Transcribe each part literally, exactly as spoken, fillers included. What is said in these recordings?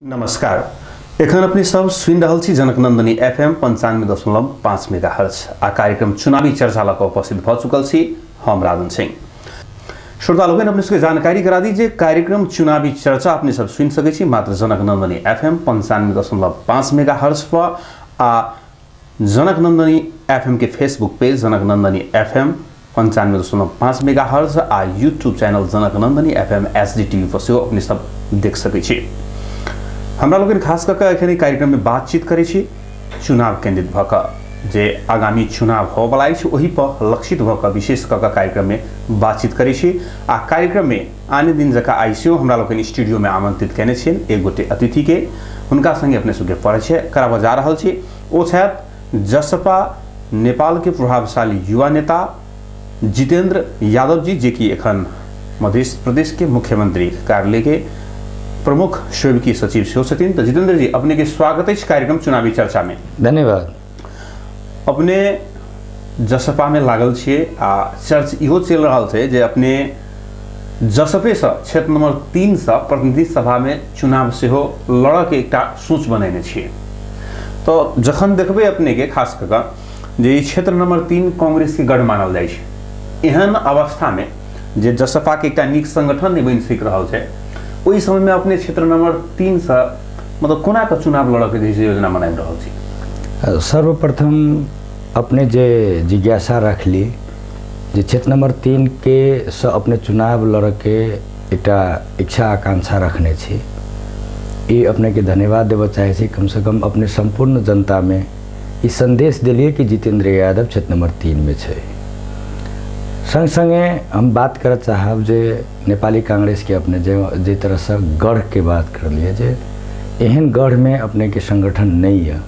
नमस्कार। एखन अपने सब सुनि रहल छी जनक नंदनी एफएम पंचानवे दशमलव पाँच मेगा हर्ज आ कार्यक्रम चुनावी चर्चा लऽ कऽ उपस्थित भऽ चुकल छी हम राजन सिंह। श्रोता लोगन अपने सबके जानकारी करा दी जे कार्यक्रम चुनावी चर्चा अपने सब सुनि सकै छी मात्र जनक नंदनी एफएम पंचानवे दशमलव पाँच मेगा हर्ज पर आ जनक नंदनी एफएम के Facebook page Janak Nandini FM पंचानवे दशमलव पाँच मेगा हर्ज आ YouTube channel Janak Nandini FM H D TV पर सेहो अपने सब देख सकै छी। हमरा लोगन खास करके एखन कार्यक्रम में बातचीत करै छी चुनाव केंद्रित भऽ कऽ जे आगामी चुनाव होबला अछि ओहि पर लक्षित भऽ कऽ विशेष कऽ कऽ कार्यक्रम में बातचीत करै छी आ कार्यक्रम में आने दिन जकाँ आइसियो हमरा लोगन स्टूडियो में आमंत्रित केने छियन एक गोटे अतिथि के हुनका संगे अपने सबके परिचय कराबऽ जा रहल छी। ओ छथि जसपा नेपाल के प्रभावशाली युवा नेता जितेंद्र यादव जी, जे कि एखन मध्य प्रदेश के मुख्यमंत्री कार्यालय के प्रमुख सेवकीय सचिव सेहो छथिन। तो जितेंद्र जी अपने के स्वागत है कार्यक्रम चुनावी चर्चा में। धन्यवाद। अपने जसपा में लागल छे आ चर्च इहो चल रहा है जे अपने जसपे से क्षेत्र नंबर तीन से प्रतिनिधि सभा में चुनाव सेहो लड़ के एक सोच बनेने छे। तो जखन देखबे अपने के खास करके जे क्षेत्र नंबर तीन कांग्रेस के गढ़ मानल जाय छे, एहन अवस्था में जे जसपा के एक नीक संगठन नहीं बन सक रहा है, वही समय में अपने क्षेत्र नंबर तीन से मतलब कोना का चुनाव लड़ के योजना बना रहा छी। सर्वप्रथम अपने जे जिज्ञासा रख ली जे क्षेत्र नंबर तीन के से अपने चुनाव लड़ के एक इच्छा आकांक्षा रखने छी, ये अपने के धन्यवाद देव चाहे छी। कम से कम अपने संपूर्ण जनता में ये संदेश दिलिए कि जितेंद्र यादव क्षेत्र नंबर तीन में है। संग संगे हम बात कर चाहब जे नेपाली कांग्रेस के अपने जे जे तरह से गढ़ के बात कर लिए जे एहन गढ़ में अपने के संगठन नहीं है,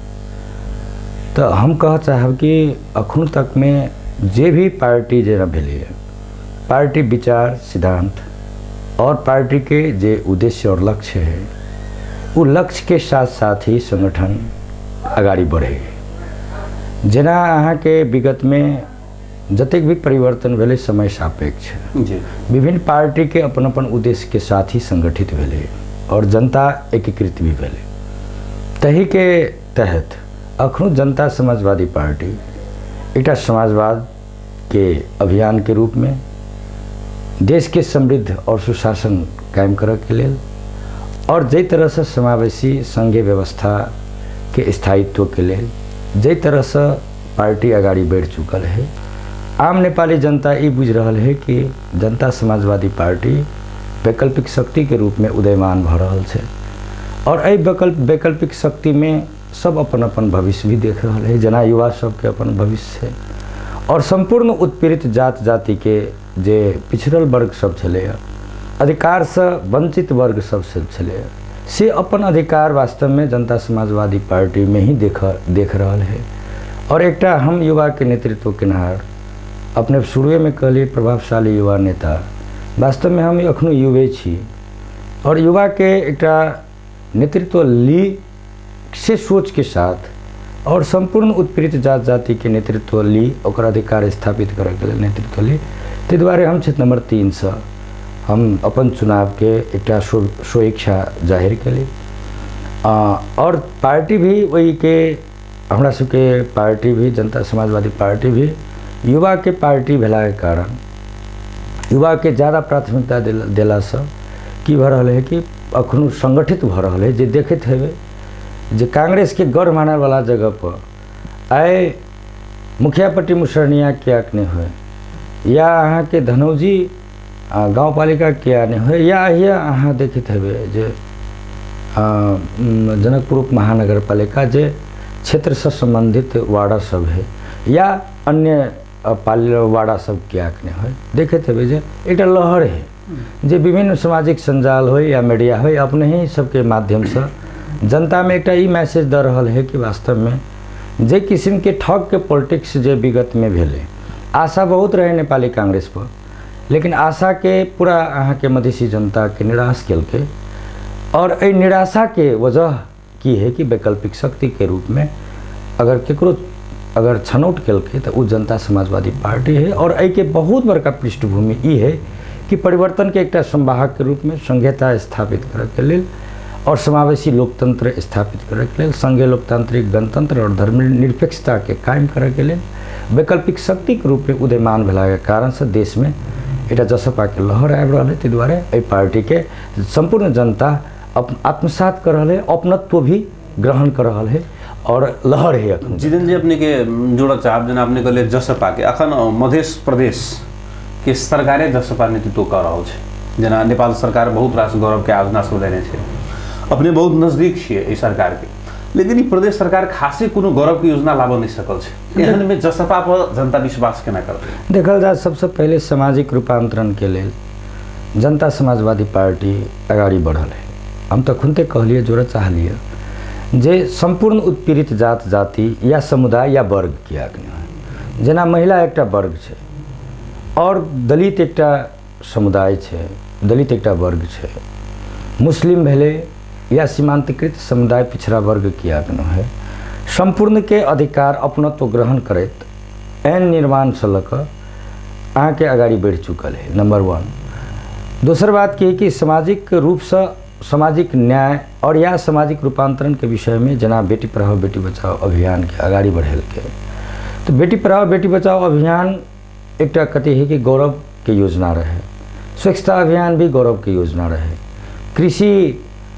तो हम कह चाहब कि अखन तक में जे भी पार्टी जे भेले पार्टी विचार सिद्धांत और पार्टी के जे उद्देश्य और लक्ष्य है वो लक्ष्य के साथ साथ ही संगठन आगाड़ी बढ़े। जेना अहाँ के विगत में जतेक भी परिवर्तन भेले समय सापेक्ष, विभिन्न पार्टी के अपन अपन उद्देश्य के साथ ही संगठित भेले और जनता एकीकृत भी भेले। तही के तहत अखनो जनता समाजवादी पार्टी एक समाजवाद के अभियान के रूप में देश के समृद्ध और सुशासन कायम करे के लेल और जै तरह से समावेशी संघीय व्यवस्था के स्थायित्व के लेल जै तरह से पार्टी आगाड़ी बढ़ चुकल है, आम नेपाली जनता ये बुझ रहा है कि जनता समाजवादी पार्टी वैकल्पिक शक्ति के रूप में उदयमान भ रहा है और अ वैकल्प वैकल्पिक शक्ति में सब अपन अपन भविष्य भी देख रहा है। जना युवा सब के अपन भविष्य है और संपूर्ण उत्पीड़ित जात जाति के जे पिछड़ल वर्ग सब छले अधिकार से वंचित वर्ग सब छले से अपन अधिकार वास्तव में जनता समाजवादी पार्टी में ही देख देख रहा है। और एक हम युवा के नेतृत्व किनार अपने शुरू में कहली प्रभावशाली युवा नेता, वास्तव में हम अखनो युवे छी और युवा के एक नेतृत्व ली से सोच के साथ और संपूर्ण उत्पीड़ित जात जाति के नेतृत्व ली और अधिकार स्थापित करे के नेतृत्व ली। ते द्वारे हम क्षेत्र नंबर तीन से हम अपन चुनाव के एक स्वेच्छा जाहिर कली और पार्टी भी वही के हमरा सबके पार्टी भी जनता समाजवादी पार्टी भी युवा के पार्टी भेला के कारण युवा के ज़्यादा प्राथमिकता दिला से की भ रहा है कि अखनो संगठित भ रहा है। जे देखते हेबे जे कांग्रेस के गढ़ मानल वाला जगह पर आए मुखियापट्टी मुसरनिया क्या नहीं हो या अहाँ के धनौजी गाँव पालिका क्या नहीं हो या हिया अहाँ देखते हेबे जे जनकपुर उप महानगर पालिका जे क्षेत्र से संबंधित वार्ड सब है या अन्य पालिका वाड़ा सब क्या नहीं हो देखे थे जे एक लहर है जे विभिन्न सामाजिक संजाल हो या मीडिया हो अपने ही सबके माध्यम से जनता में एक मैसेज दे रहा है कि वास्तव में जे किस्म के ठग के पॉलिटिक्स जे विगत में भेले आशा बहुत रहे नेपाली कांग्रेस पर, लेकिन आशा के पूरा अहाँ के मधेसी जनता के निराश कल के और ए निराशा के वजह की है कि वैकल्पिक शक्ति के रूप में अगर केकरो अगर छनौट कल के तो वो जनता समाजवादी पार्टी है और ए के बहुत बड़का पृष्ठभूमि ये है कि परिवर्तन के एक संवाहक के रूप में संघीयता स्थापित करे के लिए और समावेशी लोकतंत्र स्थापित करे के लेल, संघीय लोकतांत्रिक गणतंत्र और धर्मनिरपेक्षता के कायम करे के लेल वैकल्पिक शक्ति के रूप में उदयमान भेला के कारण से देश में एटा जसपा के लहर आबि रहल है। ताहि दुआरे एहि पार्टी के संपूर्ण जनता आत्मसात कर रहा है, अपनत्व भी ग्रहण कर रहा है और लहर है। अखन जितेंद्र जी अपने के जोड़ा चाहब जना अपने कहले जसपा के अखन मध्य प्रदेश के सरकारे जसपा नेतृत्व कर रहा है। जना नेपाल सरकार बहुत रास गौरव के आयोजना सब लेने छे, अपने बहुत नजदीक छे ई सरकार के, लेकिन ई प्रदेश सरकार खासे कोनो गौरव के योजना लाभ नहीं सकल छे। एहन में जसपा पर जनता विश्वास केना करते? देखल जाए सबसे पहले सामाजिक रूपांतरण के लेल जनता समाजवादी पार्टी अगाडि बढ़ल है। हम तो खुनते कहलिए जोड़ा चाहलिए जे संपूर्ण उत्पीड़ित जात जाति या समुदाय या वर्ग के आग्रह, जना महिला एकटा वर्ग छे और दलित एकटा समुदाय छे, दलित एकटा वर्ग छे, मुस्लिम भेले या सीमांतकृत समुदाय पिछड़ा वर्ग के आग्रह है, संपूर्ण के अधिकार अपनत्व ग्रहण करत एन निर्माण से लक अहाँ के अगाडि बढ़ चुकल है। Number one. दोसर बात की है कि सामाजिक रूप से सामाजिक न्याय और या सामाजिक रूपांतरण के विषय में जना बेटी पढ़ाओ बेटी बचाओ अभियान के अगाडि बढ़ेल के, तो बेटी पढ़ाओ बेटी बचाओ अभियान एकटा कथी है कि गौरव के योजना रहे, स्वच्छता अभियान भी गौरव के योजना रहे, कृषि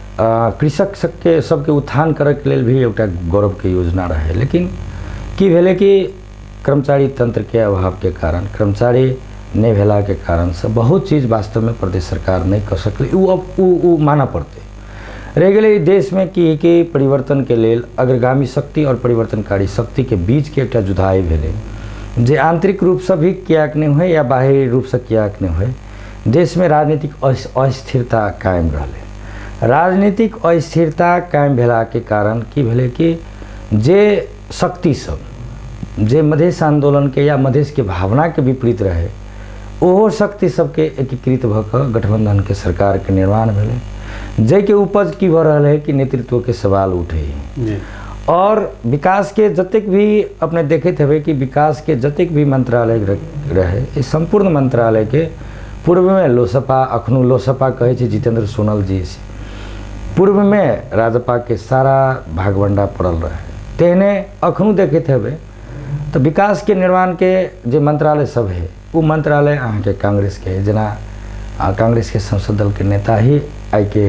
कृषक सबके सबके उत्थान करे के लेल भी एकटा गौरव के योजना रहे। लेकिन की भेले कि कर्मचारी तंत्र के अभाव के कारण, कर्मचारी नहीं भेला के कारण से बहुत चीज़ वास्तव में प्रदेश सरकार नहीं कर सकले, उ अब उ, उ माना पड़ते रह गए। देश में की कि परिवर्तन के लेल अग्रगामी शक्ति और परिवर्तनकारी शक्ति के बीच के एकटा जुधाई भेले, जे आंतरिक रूप से भी कियाक नहीं हुए या बाहरी रूप से कियाक नहीं हुए, देश में राजनीतिक अस्थिरता कायम रहले। राजनीतिक अस्थिरता कायम भेला के कारण की भेले कि जे शक्ति सब जे मधेश आंदोलन के या मधेश के भावना के विपरीत रहे, ओहो शक्ति सबके एकीकृत भ क गठबंधन के सरकार के निर्माण भेले, जै के उपज की भ रहा है कि नेतृत्व के सवाल उठे जी। और विकास के जतेक भी अपने देखते हुए कि विकास के जतेक भी मंत्रालय रहे, इस संपूर्ण मंत्रालय के पूर्व में लोसपा, अखनू लोसपा कहे छी जितेंद्र सोनल जी, पूर्व में राजपा के सारा भागवंडा पड़ल रहे, तेहने अखनू देखते हुए तो विकास के निर्माण के जो मंत्रालय सब है वो मंत्रालय अहाँ के कांग्रेस के, जना कांग्रेस के संसद दल के नेता ही आई के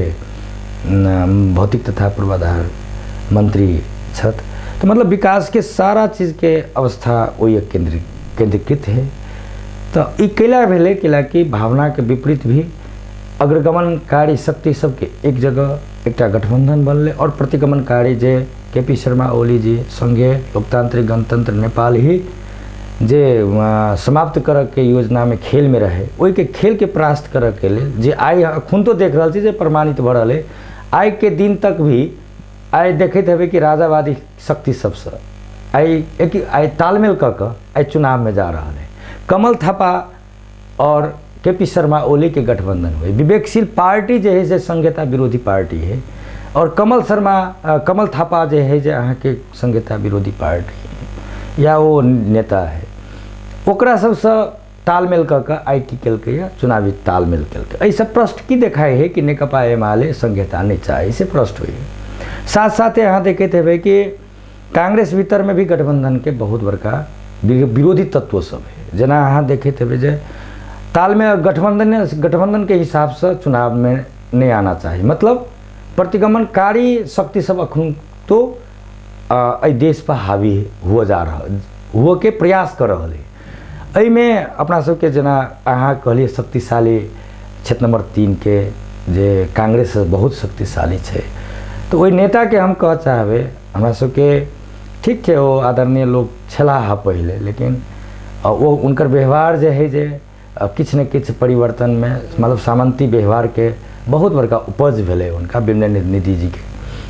भौतिक तथा पूर्वाधार मंत्री छत, तो मतलब विकास के सारा चीज़ के अवस्था वही केंद्रित केंद्रीकृत है। तो ई कैला भेले कैला कि भावना के विपरीत भी अग्रगमनकारी शक्ति सबके एक जगह एकटा गठबंधन बनले और प्रतिगमनकारी जे के पी शर्मा ओली जी संघीय लोकतांत्रिक गणतंत्र नेपाल ही जे समाप्त कर के योजना में खेल में रहे, वही के खेल के परास्त कर के लिए जे आई खुन तो देख रहा जे प्रमाणित भ रहा है, आई के दिन तक भी आई देखते हुए कि राजावादी शक्ति सबसे आई एक आई तालमेल कर कर आई चुनाव में जा रहा है। कमल थापा और के पी शर्मा ओली के गठबंधन हुए, विवेकशील पार्टी जो है से संघीयता विरोधी पार्टी है, और कमल शर्मा कमल थापा जो है जे अहाँ के संघीयता विरोधी पार्टी या वो नेता है, ओकरा सबसे तालमेल कर के आई की केलकै या चुनावी तालमेल केलकै। ऐसे प्रश्न की देखाए है कि नेकपा एमाले संघीयता नहीं चाहे, इसे प्रश्न हुई। साथ साथ यहाँ देखते हुए कि कांग्रेस भीतर में भी गठबंधन के बहुत बड़का विरोधी तत्व सब है, जना यहाँ देखते हुए जे तालमेल गठबंधन गठबंधन के हिसाब से चुनाव में नहीं आना चाहिए, मतलब प्रतिगमनकारी शक्ति सब अखन तो अ देश पर हावी हुआ जा रहा हुआ के प्रयास कर रहा है। अई में अपना सबके जना अहाँ कहलिए शक्तिशाली क्षेत्र नंबर तीन के जे कांग्रेस बहुत शक्तिशाली है, तो वही नेता के हम कह चाहबे हमरा सबके ठीक है वो आदरणीय लोग छला हा पहले, लेकिन वो उनकर व्यवहार जे है जे किछ न किछ परिवर्तन में मतलब सामंती व्यवहार के बहुत बड़का उपज भेले उनका विमल निधि जी के।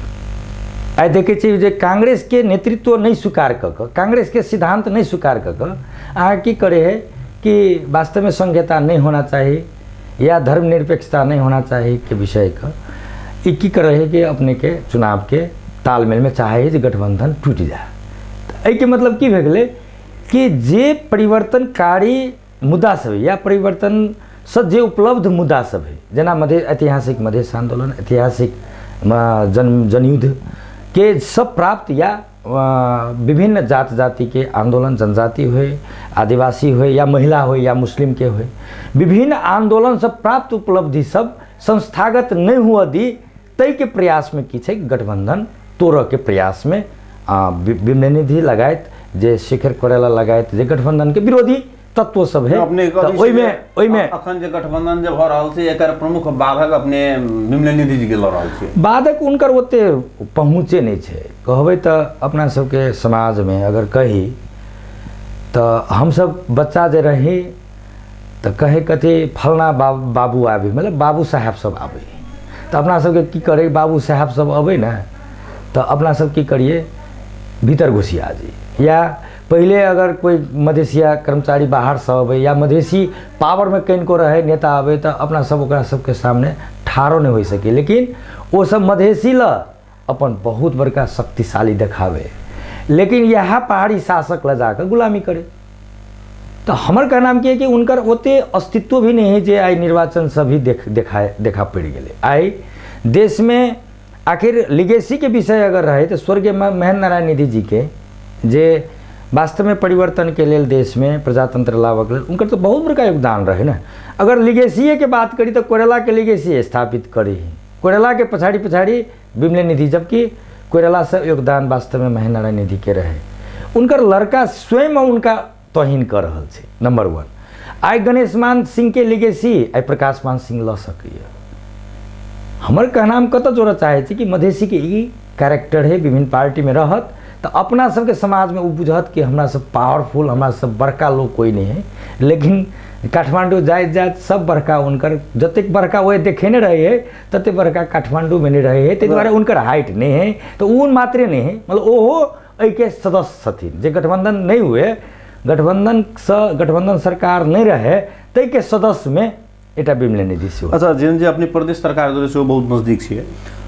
आई देखे छी जे कांग्रेस के नेतृत्व नहीं स्वीकार कर कर, कांग्रेस के सिद्धांत नहीं स्वीकार कर कर अहाँ की करे है कि वास्तव में संघीयता नहीं होना चाहिए या धर्मनिरपेक्षता नहीं होना चाहिए के विषय का ई की करे है कि अपने के चुनाव के तालमेल में चाहे जे गठबंधन टूट जाए। तो के मतलब की भेगले कि जे परिवर्तनकारी मुद्दा सब या परिवर्तन से जे उपलब्ध मुद्दा सब है, जना मध्य ऐतिहासिक मधेश आंदोलन, ऐतिहासिक जन जनयुद्ध के सब प्राप्त या विभिन्न जात जाति के आंदोलन, जनजाति हुए, आदिवासी हुए या महिला हुए या मुस्लिम के हुए, विभिन्न आंदोलन सब प्राप्त उपलब्धि सब संस्थागत नहीं हुआ दी तय के प्रयास में की गठबंधन तोड़ के प्रयास में विमल निधि लगायत जे शेखर कोइराला लगायत जे गठबंधन के विरोधी तत्व सब है अपने ओई में ओई में अखन जे गठबंधन जे भ रहल छै एकर प्रमुख बाधक अपने विमल निधि जी के ल रहल छै। बाधक उनकर ओते पहुँचे नहीं छै। कहबै त अपना सबके समाज में अगर कही तो हम सब बच्चा जे रही तो कहे कथी फलना बाबू बाबू आबे मतलब बाबू साहब सब आबे तो अपना सबके की करे बाबू साहब सब अबे ना तो अपना सब की करिए भीतर घुसिया जी। या पहले अगर कोई मधेसिया कर्मचारी बाहर से अबे या मधेसी पावर में कहीं को रहे नेता आबे तो अपना सब ओकरा सबके सामने ठाड़ो नहीं हो सके, लेकिन वो सब मधेसी ल अपन बहुत बड़का शक्तिशाली देखावे, लेकिन यह पहाड़ी शासक ल जाकर गुलामी करे। तो हमार कहना की है कि उनकर ओते अस्तित्व भी नहीं है जे आई निर्वाचन सभी देख देखाए देखा पड़ गए। आई देश में आखिर लिगेसी के विषय अगर रहे तो स्वर्गीय महेंद्र नारायण निधि जी के जे वास्तव में परिवर्तन के लिए देश में प्रजातंत्र लाभक लेल उनकर तो बहुत बड़का योगदान रहे ना। अगर लिगेसी के बात करी तो कोइराला के लिगेसी स्थापित करी, कोइराला के पछाड़ी पछाड़ी विमल निधि, जबकि कोइराला से योगदान वास्तव में महेंद्र नारायण निधि के रहे। उनकर लड़का स्वयं उनका तोहिन कर रहा है। नंबर वन आई गणेश मान सिंह के लिगेसी आई प्रकाश मान सिंह ला सके। हमारे कहना हम कत जोड़ चाहे कि मधेसी के ई कैरेक्टर है विभिन्न पार्टी में रहत तो अपना सबके समाज में बुझत कि हमारा सब पावरफुल हमारा सब बड़का लोग कोई नहीं है, लेकिन काठमांडू जाए जाए सब बड़का उनकर जतेक बड़का वो देखे नहीं रहे है तते बड़का काठमांडू में नहीं रहे है, ते द्वारा उनकर हाइट नहीं है तो उन मात्रे नहीं है। मतलब ओहो के सदस्य छथिन जे गठबंधन नहीं हुए, गठबंधन स गठबंधन सरकार नहीं रहे तै के सदस्य में एटा विमल निधि से। अच्छा जेन जे अपनी प्रदेश सरकार जो से बहुत नजदीक छे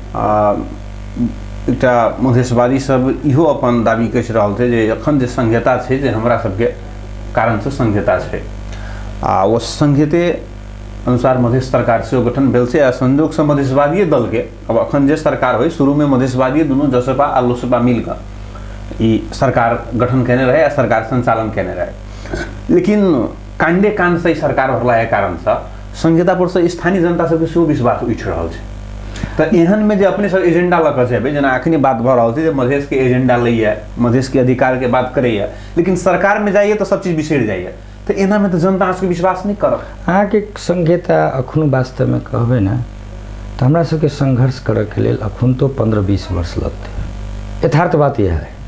एकटा मधेशवादी सब इहो अपन दाबी कहि रहल थे जे अखन जे संहिता छे जे हमरा सबके कारण से संहिता छे आ वो संहिते अनुसार मधेश सरकार से गठन भेल छे आ संयोग से मधेशवादी दल के अब अखन जे सरकार होय शुरू में मधेशवादी दोनों जसपा आ लोसपा मिलकर ई सरकार गठन केने रहे आ सरकार संचालन केने रहे, लेकिन कांडे कांड से सरकार भरला के कारण से संहिता पर से स्थानीय जनता सबके सेहो विश्वास उठ रहल छे। तो एहन में जे अपने सब एजेंडा लग जेबे जना अखनी बात भ रहल छे जे मधेश के एजेंडा लइए मधेश के अधिकार के बात करैए, लेकिन सरकार में जाइए तो सब चीज बिसर जाइए, तो एना में तो जनता के विश्वास नहीं करब। अहाँ के संहिता अखनो वास्तव में कहबे ना तो हमरा सबके संघर्ष करे के लेल अखन तो पंद्रह बीस वर्ष लगते। यथार्थ बात यह है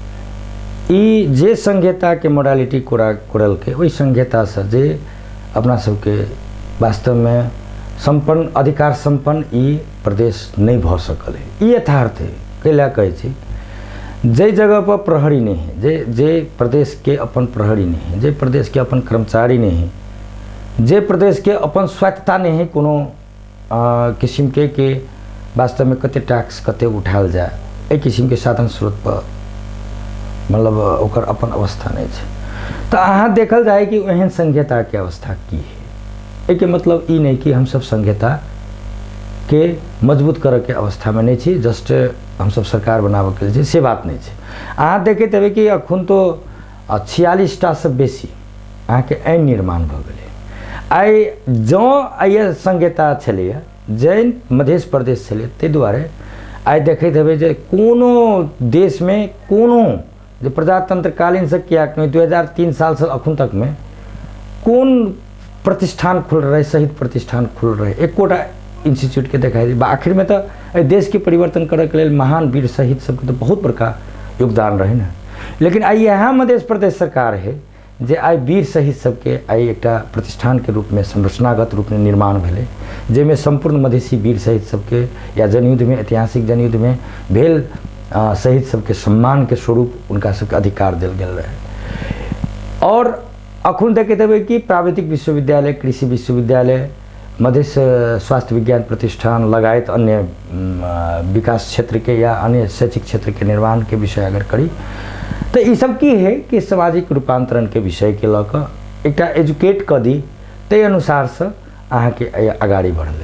ई जे संहिता के मोडालिटी कोरा कोरल के वही संहिता से जे अपना सबके वास्तव में संपन्न अधिकार संपन्न ई प्रदेश नहीं भ सकल है। ई यथार्थ है। कैला कहे छी जे जगह पर प्रहरी नहीं है, जे जे प्रदेश के अपन प्रहरी नहीं है, जे प्रदेश के अपन कर्मचारी नहीं है, जे प्रदेश के अपन स्वायत्तता नहीं है कोनो किस्म के के वास्तव में कते टैक्स कते उठाल जाए ए किस्म के साधन स्रोत पर मतलब ओकर अपन अवस्था नहीं है। तो अहाँ देखल जाए कि एहन संहिता के अवस्था की है। एक मतलब ई नहीं कि हम सब संहिता के मजबूत करे के अवस्था में नहीं छी, जस्ट हम सब सरकार बनावे के लिए से बात नहीं है। अहाँ देखे तबे कि अखन तो छियालीस टा से बेसी अहाँ के आईन निर्माण भ गए। आई जो आई संहिता छलिए जैन मध्य प्रदेश छलिए ते दुआरे आई देखे तबे जे कोनो देश में कोनो जो प्रजातंत्र कालीन से क्या दो हज़ार तीन साल से अखन तक में कौन प्रतिष्ठान खुल रहे शहीद प्रतिष्ठान खुल रहे एकोटा इंस्टीट्यूट के दिखाई दी। आखिर में तो देश के परिवर्तन करे के लिए महान वीर शहीद सबके तो बहुत बड़का योगदान रहे ना, लेकिन आई यहाँ मध्य प्रदेश सरकार है जे आई वीर शहीद सबके आई एक प्रतिष्ठान के रूप में संरचनागत रूप में निर्माण भेले जेमें संपूर्ण मधेसी वीर शहीद सबके या जनयुद्ध में ऐतिहासिक जनयुद्ध में भेल शहीद सबके सम्मान के स्वरूप उनका सबके अधिकार दिल गया रहे। और अखन देखे देवे कि प्राविधिक विश्वविद्यालय, कृषि विश्वविद्यालय, मध्य स्वास्थ्य विज्ञान प्रतिष्ठान लगायत अन्य विकास क्षेत्र के या अन्य शैक्षिक क्षेत्र के निर्माण के विषय अगर करी तो ये सब की है कि सामाजिक रूपांतरण के विषय के लक एक एजुकेट कर दी ते अनुसार से अहाँ के आगाड़ी बढ़ले।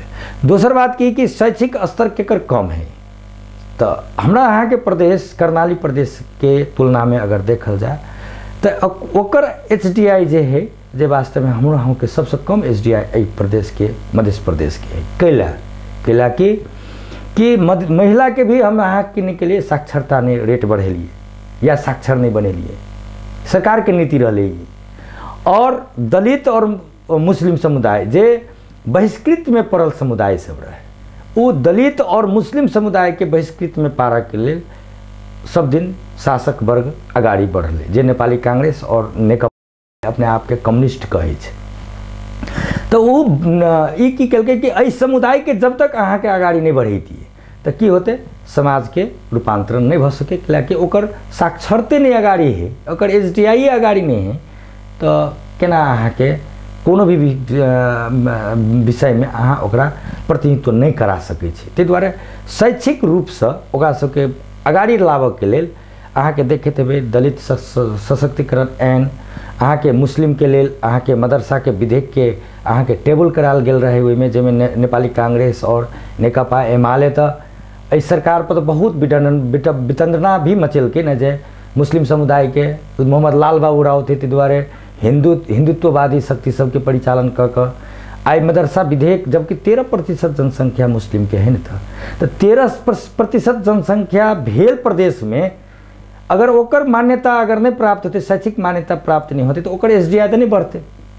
दोसर बात की कि शैक्षिक स्तर केकर कम है, तो हमरा यहाँ के प्रदेश कर्णाली प्रदेश के तुलना में अगर देखल जाए तो ओकर एच डी आई जे है जे वास्तव में हमरा हम के सबसे कम एच डी आई प्रदेश के मध्य प्रदेश के है। कैला कैला की कि महिला के भी हम यहाँ के लिए साक्षरता नहीं रेट बढ़ेलिए या साक्षर नहीं बनेलिए, सरकार के नीति रही। और दलित और मुस्लिम समुदाय जे बहिष्कृत में पड़ल समुदाय सब रहे, वो दलित और मुस्लिम समुदाय के बहिष्कृत में पारा के लिए सब दिन शासक वर्ग आगाड़ी बढ़ले, जे नेपाली कांग्रेस और नेकपा अपने आप के कम्युनिस्ट कहे छे। तो वो ई की कलके कि एहि समुदाय के जब तक अहाँ के आगाड़ी नहीं बढ़ेती तो की होते समाज के रूपांतरण नहीं भ सके, कि ओकर साक्षरते नहीं आगाड़ी है, ओकर एच डी आई आगाड़ी नहीं है, तो केना अहाँ के कोनो भी विषय में अहाँ ओकरा प्रतिनिधित्व नहीं करा सकै छी। ताहि दुआरे शैक्षिक रूप से ओकरा सबके आगाड़ी लाबऽ के लेल अहाँ के देखैत हेबै दलित सशक्तिकरण ऐन, अहाँ के मुस्लिम के लेल अहाँ के मदरसा के विधेयक के अहाँ के टेबल कराल गेल रहे, ओहिमे जाहिमे ने, नेपाली कांग्रेस और नेकपा एमाले तो एहि सरकार पर तो बहुत वितंडना भी मचेलकै न, जे मुस्लिम समुदाय के मोहम्मद लाल बाबू राउत थे, ताहि दुआरे हिंदू हिंदुत्ववादी शक्ति सबके परिचालन क क आई मदरसा विधेयक, जबकि तेरह प्रतिशत जनसंख्या मुस्लिम के है न था, तो तेरह प्रतिशत जनसंख्या भेल प्रदेश में अगर ओकर मान्यता अगर नहीं प्राप्त होते, शैक्षिक मान्यता प्राप्त नहीं होती, तो ओकर एस डी आई तो नहीं बढ़ते।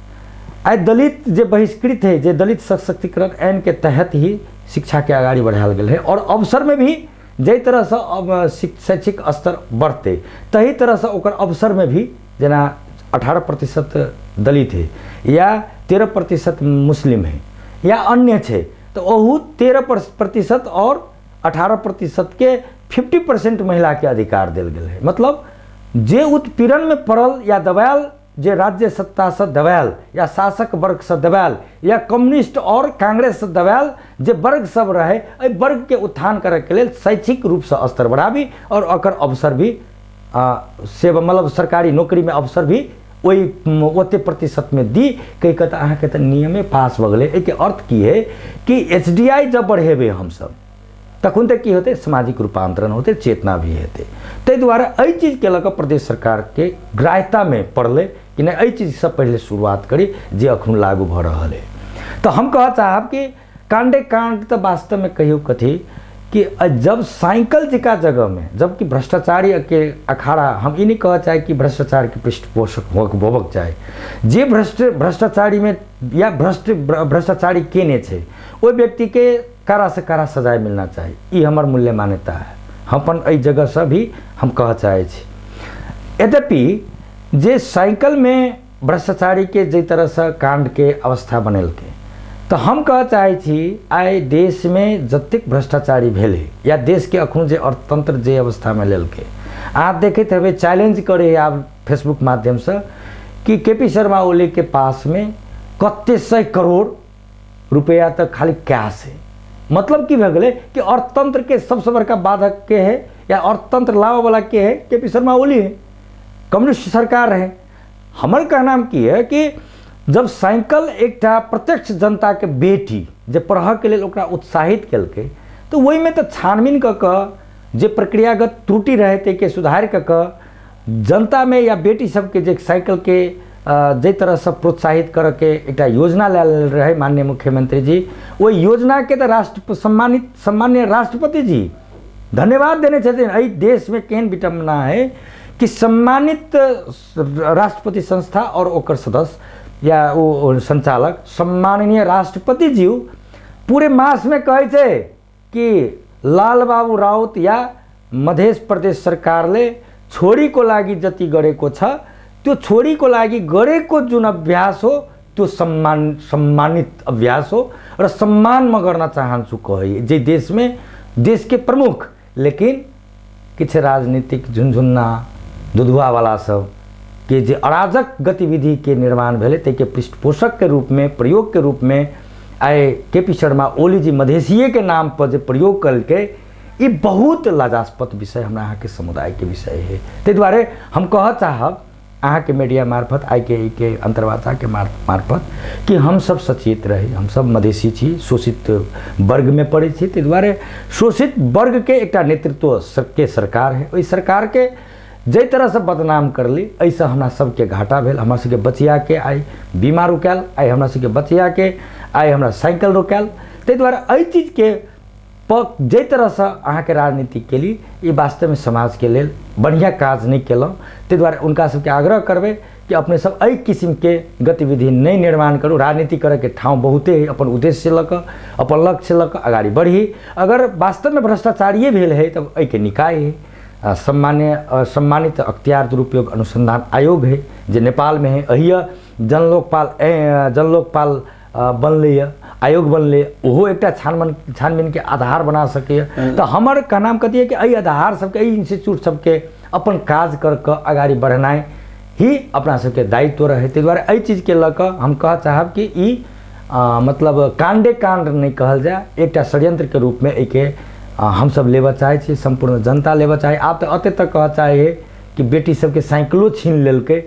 आई दलित जे बहिष्कृत है, जे दलित सशक्तिकरण ऐन के तहत ही शिक्षा के आगाड़ी बढ़ायल गेल है, और अवसर में भी जै तरह से शैक्षिक स्तर बढ़ते तही तरह से ओकर अवसर में भी जेना अठारह प्रतिशत दलित है या तेरह प्रतिशत मुस्लिम है या अन्य है, तो वह तेरह प्रतिशत और अठारह प्रतिशत के फिफ्टी परसेंट महिला के अधिकार दिल गए है। मतलब जे उत्पीड़न में पड़ल या दबायल, जे राज्य सत्ता से दबायल या शासक वर्ग से दबायल या कम्युनिस्ट और कांग्रेस से दबायल जे वर्ग सब रहे, एहि वर्ग के उत्थान करे के लिए शैक्षिक रूप से स्तर बढ़ाबी और ओकर अवसर भी आ, से मतलब सरकारी नौकरी में अवसर भी वही ओते प्रतिशत में दी, कई कहता अहाँ के तो नियमे पास भ गए। एक अर्थ की है कि एच डी आई जब बढ़ेबे हम सब तखन तक की होते सामाजिक रूपांतरण होते, चेतना भी हेते। ताहि दुआरे एहि चीज के लऽ प्रदेश सरकार के ग्राह्यता में पड़ले कि नहीं एहि चीज से पहले शुरुआत करी जे अखन लागू भ रहा है। तो हम कह चाहब कि कांडे कांड तो वास्तव में कहियो कथी कि जब साइकिल जी का जगह में, जबकि भ्रष्टाचारी के अखाड़ा, हम ये नहीं कह चाहे कि भ्रष्टाचार की पृष्ठपोषक होबक चाहे, जे भ्रष्ट भ्रष्टाचारी में या भ्रष्ट भ्रष्टाचारी केने छे ओहि व्यक्ति के कड़ा से कड़ा सजाए मिलना चाहिए, ये हमार मूल्य मान्यता है। हम अपन एहि जगह से भी हम कह चाहे छी। यद्यपि जे साइकिल में भ्रष्टाचारी के जे तरह से कांड के अवस्था बनेलके, तो हम कह चाहे छी आइ देश में जतेक भ्रष्टाचारी भेले या देश के अखन जे अर्थतंत्र जे अवस्था में लेलके, आप देखते हेबै चैलेंज करे आप फेसबुक माध्यम से कि के पी शर्मा ओली के पास में कते सौ करोड़ रुपया तक खाली कैश है। मतलब की भे गेलै कि अर्थतंत्र के सबसे बड़का बाधक के है या अर्थतंत्र लाभ वाला के है, के पी शर्मा ओली है, कम्युनिस्ट सरकार है। हमर कहना की है कि जब साइकिल एक प्रत्यक्ष जनता के बेटी जे पढ़ के लिए ओकरा उत्साहित कलके, तो वही में तो छानबीन क के जे प्रक्रियागत त्रुटि रहे थे के सुधार क के जनता में या बेटी सबके जे साइकिल के जे तरह से प्रोत्साहित करके एक योजना लायल रहे माननीय मुख्यमंत्री जी, वो योजना के तो राष्ट्र सम्मानित सम्मान्य राष्ट्रपति जी धन्यवाद देने छथिन। एहि देश में केहन विडम्बना है कि सम्मानित राष्ट्रपति संस्था और ओकर सदस्य या वो संचालक सम्माननीय राष्ट्रपति जी पूरे मास में कहे थे कि लाल बाबू राउत या मध्य प्रदेश सरकारले छोरी को लागि जति गरेको छ त्यो छोरी को लागि गरेको जुन अभ्यास हो त्यो सम्मान सम्मानित अभ्यास हो र सम्मान म गर्न चाहन्छु कहे जे देश में देश के प्रमुख, लेकिन किछ राजनीतिक झुनझुन्ना दुधुआ वाला सब के जे अराजक गतिविधि के निर्माण भेले ते के पृष्ठपोषक के रूप में प्रयोग के रूप में आए के पी शर्मा ओली जी मधेसिये के नाम पर जो प्रयोग करके, ये बहुत लाजास्पद विषय हमरा यहाँ के समुदाय के विषय है। ते द्वारे हम कह चाहब अहाँ के मीडिया मार्फत आई के के अंतर्वार्ता के मार्फत कि हम सब सचेत रही, हम सब मधेसी छी, शोषित वर्ग में पड़े छी, ताहि दुआरे शोषित वर्ग के एक नेतृत्व के सरकार है, ओहि सरकार के जै तरह से बदनाम कर ली ऐसे हमरा सबके घाटा भेल। हमरा सबके बचिया के आई बीमा रुकायल, आई हमरा सबके बचिया के आई हमरा साइकिल रुकायल। ताहि दुआरे एहि चीज के पक जै तरह से अहाँ के राजनीति केली ये वास्तव में समाज के लेल बढ़िया काज नहीं केलहुँ। ताहि दुआरे उनका सबके आग्रह करबै कि अपने सब एहि किस्म के गतिविधि नहीं निर्माण करू। राजनीति करे के ठाव बहुते है, अपन उद्देश्य लऽ कऽ अपन लक्ष्य लऽ कऽ आगाड़ी बढ़ी। अगर वास्तव में भ्रष्टाचारिये भेल है तब एहि के निकाय है सम्मान्य सम्मानित अख्तियार दुरुपयोग अनुसंधान आयोग है जो नेपाल में है, अहिया जनलोकपाल जनलोकपाल बनल आयोग बनल, ओहो एक छानबीन छानबीन के आधार बना सके। तो हमार कहनाम कथी है कि एहि आधार सबके एहि इंस्टीट्यूट सबके अपन काज कर कऽ आगाड़ी बढ़नाइ ही अपना सबके दायित्व रहे। ताहि दुआरे एहि चीज के लऽ कऽ हम कह चाहब कि ई आ, मतलब कांडे कांड नहीं कहल जाए, एक षड्यंत्र के रूप में एके हम सब लेबऽ चाहे छी, संपूर्ण जनता लेबऽ चाहे। आप तो अते तक कह चाहे कि बेटी सबके साइकिलो छीन लेलकै,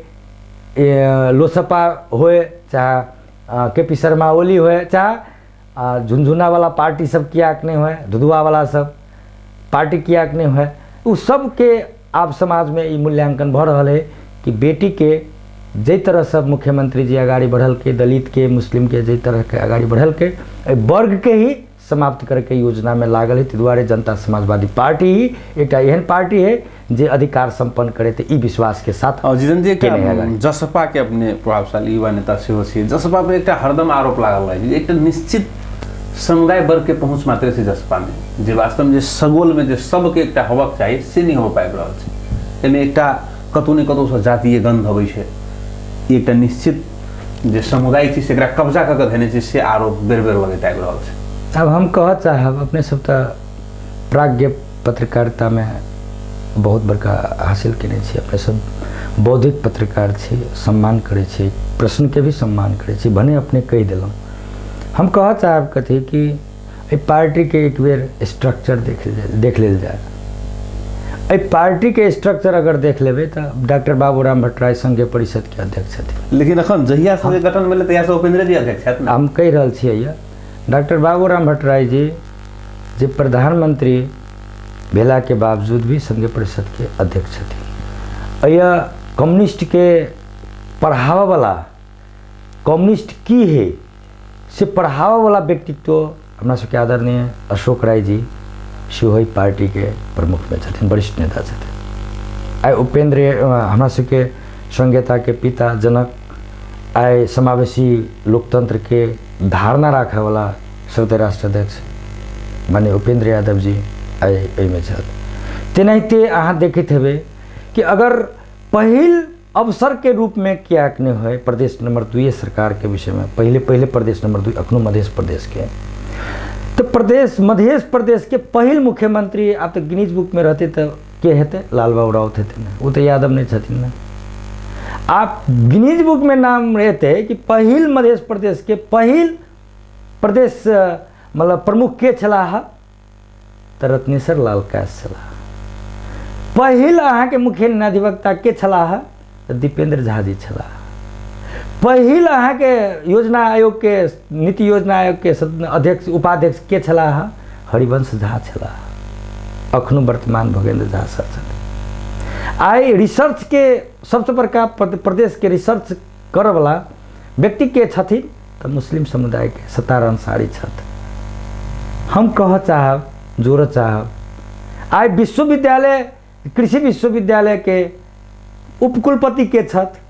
लोसपा होए चाहे के पी शर्मा ओली होए चाहे झुनझुना वाला पार्टी सब कियाक नहीं हुए, धुधुआ वाला सब पार्टी कियाक नहीं हुए, उ सब के आप समाज में ई मूल्यांकन भ रहा है कि बेटी के जै तरह सब मुख्यमंत्री जी आगाड़ी बढ़ल के, दलित के मुस्लिम के जै तरह के आगाड़ी बढ़ल के वर्ग के ही समाप्त करे के योजना में लागल है। ताहि दुआरे जनता समाजवादी पार्टी ही एक एहन पार्टी है जे अधिकार संपन्न करे थे ई विश्वास के साथ। और जितन जी एक जसपा के अपने प्रभावशाली युवा नेता सेहो छी, जसपा पे एक हरदम आरोप लागल है एक निश्चित समुदाय वर्ग के पहुँच मात्र से जसपा में जे वास्तव में सगोल में सबके एक होबक चाहिए से नहीं हो पाबि रहल छै। एहिमे एक कतौ ने कतौ से जातीय गंध अबै छै, एक निश्चित जे समुदाय छै से कब्जा कऽ के धेने छै से आरोप बेर बेर लगैत आबि रहल छै। अब हम कह चाहब अपने सब तो प्राज्ञ पत्रकारिता में बहुत बड़का हासिल केने छी, अपने सब बौद्धिक पत्रकार छी, सम्मान करे छी, प्रश्न के भी सम्मान करे छी, भने अपने कह दिलौं। हम कह चाहब कथी कि एहि पार्टी के एक बेर स्ट्रक्चर देख देख लेल जाए। एहि पार्टी के स्ट्रक्चर अगर देख लेबै तो डॉक्टर बाबूराम भट्टराय संघीय परिषद के अध्यक्ष छथिन, लेकिन अखन जहिया से गठन भेलै तहिया से उपेंद्र जी अध्यक्ष छथिन। हम कहि रहल छियै डॉक्टर बाबूराम भट्टराय जी जे प्रधानमंत्री भेला के बावजूद भी संघीय परिषद के अध्यक्ष छथिन। यह कम्युनिस्ट के पढ़ावा वाला कम्युनिस्ट की है से पढ़ावा वाला व्यक्तित्व हमरा सबके आदरणीय अशोक राय जी सेहो पार्टी के प्रमुख में छथिन, वरिष्ठ नेता छथिन। आइ उपेंद्र हमरा सबके संघीयता के पिता जनक, आइ समावेशी लोकतंत्र के धारणा रखे वाला संयुक्त राष्ट्र अध्यक्ष माननीय उपेंद्र यादव जी आइ एहिमे छथि। तेनाहिते अहाँ देखैत हेबै कि अगर पहिल अवसर के रूप में कियाक नहीं है प्रदेश नंबर दुई सरकार के विषय में, पहले पहले प्रदेश नंबर दुई अखनो मध्य प्रदेश के, तो प्रदेश मध्य प्रदेश के पहिल मुख्यमंत्री आप तो गिनीज बुक में रहते तो के हेते, लाल बाबू राउत हेते ना, वो तो यादव नहीं छथिन ना। आप गिनीज बुक में नाम रहते कि पहिल मध्य प्रदेश के पहिल प्रदेश मतलब प्रमुख के छलाह तो रत्नेश्वर लाल काश छलाह। पहिल अहाँ के मुख्य न्यायाधिवक्ता के छलाह तो दीपेंद्र झा जी छलाह। पहिल अहाँ के योजना आयोग के नीति योजना आयोग के अध्यक्ष उपाध्यक्ष के छलाह हरिवंश झा छलाह। अखनो वर्तमान भोगेंद्र झा सर छथिन। आई रिसर्च के सबसे बड़का प्रदेश के रिसर्च करे वाला व्यक्ति के छथिन तो मुस्लिम समुदाय के सत्तार अंसारी छथि। हम कह चाहब जोड़ चाहब आई विश्वविद्यालय कृषि विश्वविद्यालय के उपकुलपति के छथि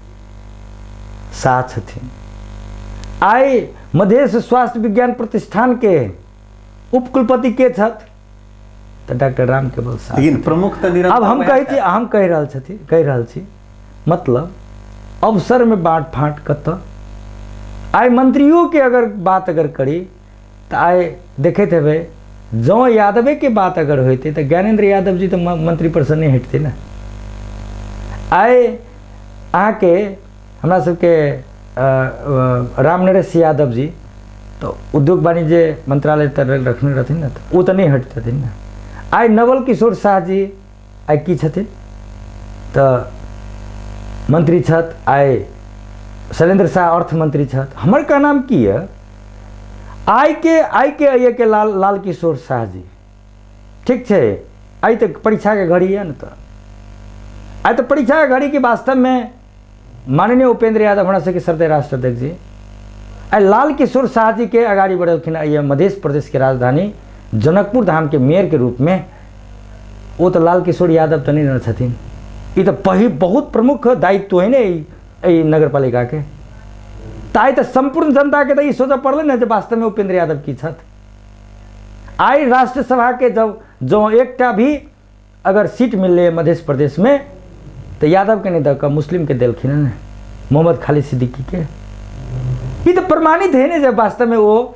शाह छथिन। आई मधेश स्वास्थ्य विज्ञान प्रतिष्ठान के उपकुलपति के छथि तो डॉक्टर राम केवल शाह। लेकिन प्रमुख तो अब हम कहे छी हम कह रहल छथि कह रहल छी मतलब अवसर में बाँट फाँट कत आई मंत्रियों के अगर बात अगर करी तो आई देखते हेबै जो यादवे के बात अगर होते तो ज्ञानेंद्र यादव जी तो मंत्री परिषद नहीं हटते ना। आए आके हमरा सबके राम नरेश यादव जी तो उद्योग वाणिज्य मंत्रालय तर रखने रहथिन ना, तो वो तो नहीं हटते थे ना। आई नवल किशोर शाह जी आई की छथिन तो मंत्री छत, आए शैलेंद्र शाह अर्थ मंत्री छत, हमर का नाम की है आई के आई के आइए के लाल लाल किशोर शाह जी, ठीक है। आई तो परीक्षा के घड़ी है न, तो आई तो परीक्षा के घड़ी के वास्तव में माननीय उपेंद्र यादव हमरा सबके श्रद्धेय राष्ट्राध्यक्ष जी आई लाल किशोर शाह जी के अगाड़ी बढ़लखिन। ये मध्य प्रदेश के राजधानी जनकपुर धाम के मेयर के रूप में। वो तो लाल किशोर यादव तो नहीं रहना छथिन, ये तो पही बहुत प्रमुख दायित्व है ने नगर पालिका के। ताई तो संपूर्ण जनता के तो ये सोचा पड़ल ना जब वास्तव में उपेंद्र यादव की छत। आई राष्ट्रसभा के जब जो एक भी अगर सीट मिले मध्य प्रदेश में तो यादव के नहीं दक मुस्लिम के दिलखिन ने, मोहम्मद खालिद सिद्दीकी के। ये तो प्रमाणित है ना जब वास्तव में वो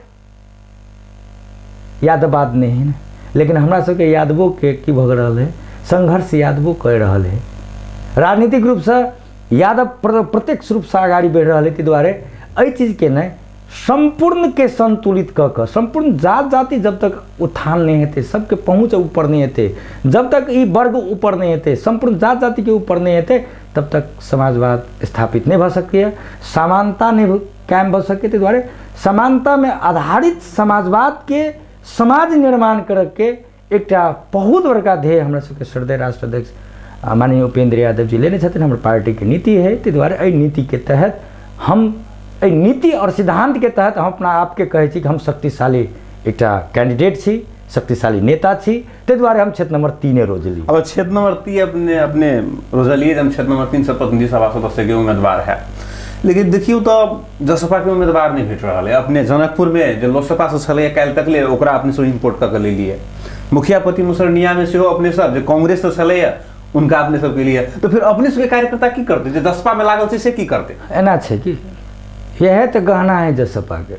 यादववाद नहीं है। लेकिन हमरा सबके यादवों के की भग रहा है, संघर्ष यादवों कर रहा है, राजनीतिक रूप से यादव प्रत्यक्ष रूप से आगाड़ी बढ़ रहा है। द्वारे एहि चीज के नहीं संपूर्ण के संतुलित क क संपूर्ण जात जाति जब तक उत्थान नहीं होते, सबके पहुँच ऊपर नहीं होते, जब तक ये वर्ग ऊपर नहीं होते, संपूर्ण जात जाति के ऊपर नहीं होते, तब तक समाजवाद स्थापित नहीं भ सकती है, समानता नहीं कायम भ सके। द्वारे समानता में आधारित समाजवाद के समाज निर्माण करके एक बहुत बड़का ध्येय हमरा सबके श्रद्धेय राष्ट्राध्यक्ष माननीय उपेंद्र यादव जी लेने छथिन। हमर पार्टी के नीति है, ताहि दुआरे एहि नीति के तहत हम एहि नीति और सिद्धांत के तहत हम अपना आपके कहै छी कि हम शक्तिशाली एक कैंडिडेट छी, शक्तिशाली नेता छी। ताहि दुआरे हम क्षेत्र नंबर तीन रोजली। अब क्षेत्र नंबर तीन अपने अपने रोजलिए हम क्षेत्र नंबर तीन से प्रतिनिधि सभा सदस्य के उम्मीदवार है, लेकिन देखियो तो जसपा के उम्मीदवार नहीं भेट रहा है। अपने जनकपुर में जो लोकसभा से चले काल तक ले ओकरा अपने से इम्पोर्ट करके ले लिए, मुखिया पति मुसरनिया में से हो अपने सब जो कांग्रेस से चले उनका अपने सब के लिए, तो फिर अपने सबके कार्यकर्ता की करते जो जसपा में लागल से की करते एना छे कि यह तो गहना है जसपा के।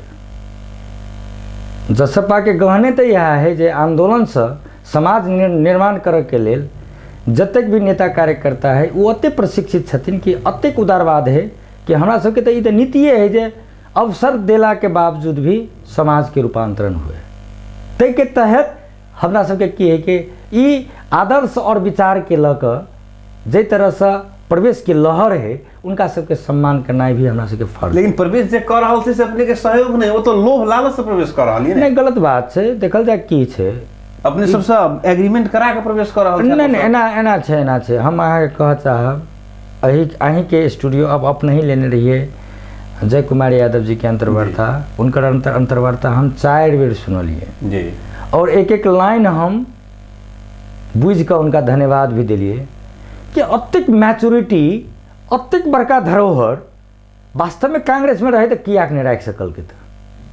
जसपा के गहने तो यह है जे आंदोलन से समाज निर्माण करे के लेल जतेक भी नेता कार्यकर्ता है वो अते प्रशिक्षित छथिन कि अतेक उदारवाद है कि हमरा सबके तो ये नीति है जे अवसर देला के बावजूद भी समाज के रूपांतरण हुए। तै के तहत हमरा सबके की है कि ई आदर्श और विचार के लक जे तरह से प्रवेश के लहर है उनका सबके सम्मान करना भी हमरा सबके फर्ज। लेकिन प्रवेश जे कर रहल से अपने के सहयोग नहीं, वो तो लोभ लालच से प्रवेश कर रहल है। नहीं गलत बात है, देखल जाए की है अपने सबसे एग्रीमेंट करा के प्रवेश कर रहल नहीं नहीं एना एना छे एना छे। हम अहाँ के कह चाहब अही अहीं के स्टूडियो अब अपने ही लेने रहिए जय कुमार यादव जी के अंतर्वार्ता, उनकर अंतर अंतर्वार्ता हम चार बेर सुनलिए जी, और एक एक लाइन हम बुझ कर उनका धन्यवाद भी दिलिए कि अत्यक मैच्योरिटी अत्यक बड़का धरोहर वास्तव में कांग्रेस में रहे तो किया नहीं रख सकल के। तो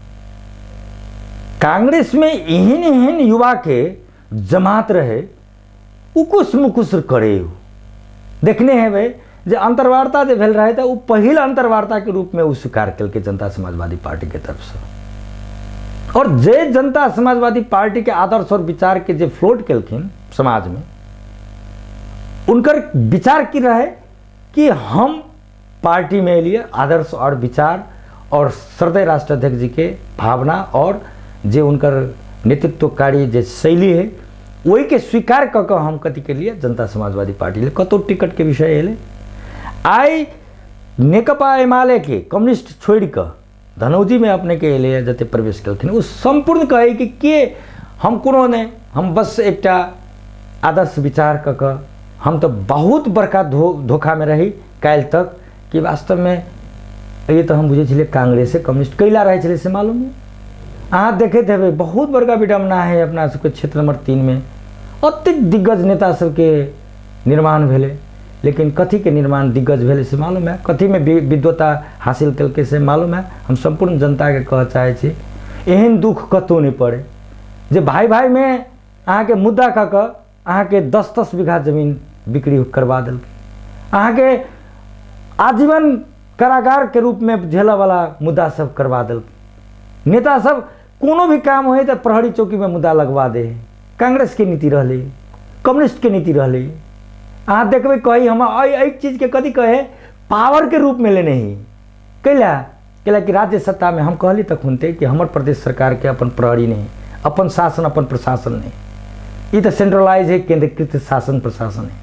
कांग्रेस में एहन एहन युवा के जमात रहे उकुस मुकुस करे देखने हैं भाई जो अंतर्वार्ता जो भेल रहे थे वो पहिल अंतर्वार्ता के रूप में वो स्वीकार कल के जनता समाजवादी पार्टी के तरफ से। और जे जनता समाजवादी पार्टी के आदर्श और विचार के जे फ्लोट कलखिन समाज में उनकर विचार की रहे कि हम पार्टी में लिए आदर्श और विचार और श्रद्धेय राष्ट्राध्यक्ष जी के भावना और जे उनकर नेतृत्वकारी जे शैली है वही के स्वीकार क के हम कथी के लिए जनता समाजवादी पार्टी ले कतो टिकट के विषय एले आई नेकपा एमाले के कम्युनिस्ट छोड़ कर धनौजी में अपने के लिए जते प्रवेश कलखिन उस संपूर्ण कहे कि के हम कोनो ने हम बस एक आदर्श विचार क के हम तो बहुत बड़का धो धोखा में रही काल तक कि वास्तव में ये तो हम बुझे छे कांग्रेस कम्युनिस्ट कैला रहे छे से मालूम है। अहाँ देखे थे बहुत बड़का विडम्बना है अपना सबके क्षेत्र नंबर तीन में अत्यंत दिग्गज नेता सबके निर्माण भेले, लेकिन कथी के निर्माण दिग्गज भेले से मालूम है, कथी में विद्वता हासिल करके से मालूम है। हम संपूर्ण जनता के कह चाहे छी एहन दुख कतौ नहीं पड़े जे भाई भाई में अहाँ के मुद्दा क के अहाँ के दस दस बीघा जमीन बिक्री करवा दिल, अहाँ के आजीवन कारागार के रूप में झेला वाला मुद्दा सब करवा दिल। नेता सब कोनो भी काम हो तो प्रहरी चौकी में मुद्दा लगवा दे। कांग्रेस के नीति रहले, कम्युनिस्ट के नीति रहले। अहाँ देखबे कही हम एक चीज के कथी कहे पावर के रूप में लेने ही कैला कैला कि राज्य सत्ता में हम कहली तक हुनते कि हमार प्रदेश सरकार के अपन प्रहरी नहीं, अपन शासन अपन प्रशासन नहीं, ये तो सेंट्रलाइज है, केंद्रीकृत शासन प्रशासन है।